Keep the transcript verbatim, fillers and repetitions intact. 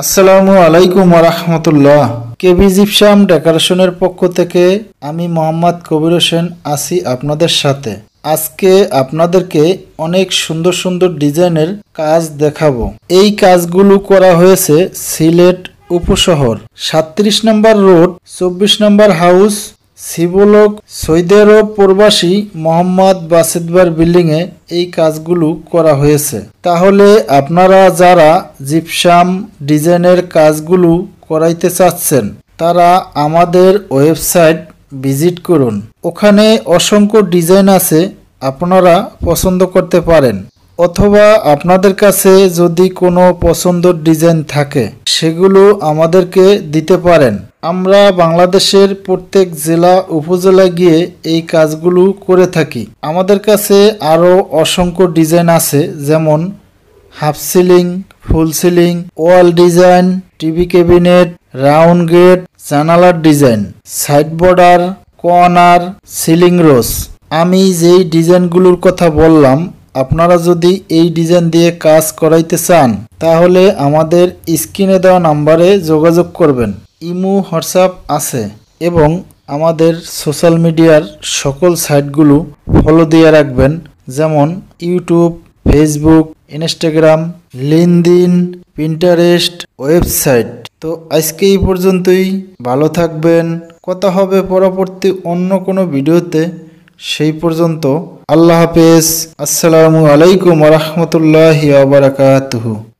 আসসালামু আলাইকুম ওয়া রাহমাতুল্লাহ। কেবি জিপসাম ডেকোরেশনের পক্ষ থেকে আমি মোহাম্মদ কবির হোসেন আছি আপনাদের সাথে। আজকে আপনাদেরকে অনেক সুন্দর সুন্দর ডিজাইনের কাজ দেখাবো। এই কাজগুলো করা হয়েছে সিলেট উপশহর সাতত্রিশ নম্বর রোড চব্বিশ নম্বর হাউস শিবলোক সৌদি আরব প্রবাসী মোহাম্মদ বাসিদবার বিল্ডিংয়ে এই কাজগুলো করা হয়েছে। তাহলে আপনারা যারা জিপসাম ডিজাইনের কাজগুলো করাইতে চাচ্ছেন তারা আমাদের ওয়েবসাইট ভিজিট করুন। ওখানে অসংখ্য ডিজাইন আছে, আপনারা পছন্দ করতে পারেন, অথবা আপনাদের কাছে যদি কোনো পছন্দের ডিজাইন থাকে সেগুলো আমাদেরকে দিতে পারেন। আমরা বাংলাদেশের প্রত্যেক জেলা উপজেলা গিয়ে এই কাজগুলো করে থাকি। আমাদের কাছে আরও অসংখ্য ডিজাইন আছে, যেমন half ceiling, full ceiling, wall design, TV cabinet, round gate, জানালার design, side border, corner, ceiling rose. আমি যেই ডিজাইনগুলোর কথা বললাম, আপনারা যদি এই ডিজাইন দিয়ে কাজ করাইতে চান তাহলে আমাদের স্ক্রিনে দেওয়া নাম্বারে যোগাযোগ করবেন। ইমো, হোয়াটসঅ্যাপ আছে এবং আমাদের সোশ্যাল মিডিয়ার সকল সাইটগুলো ফলো দিয়ে রাখবেন, যেমন YouTube, Facebook, Instagram, LinkedIn, Pinterest, website. তো আজকে এই পর্যন্তই। ভালো থাকবেন। কথা হবে পরবর্তী অন্য কোনো ভিডিওতে। সেই পর্যন্ত আল্লাহ হাফেজ। আসসালামু আলাইকুম ওয়া রাহমাতুল্লাহি ওয়া বারাকাতুহু।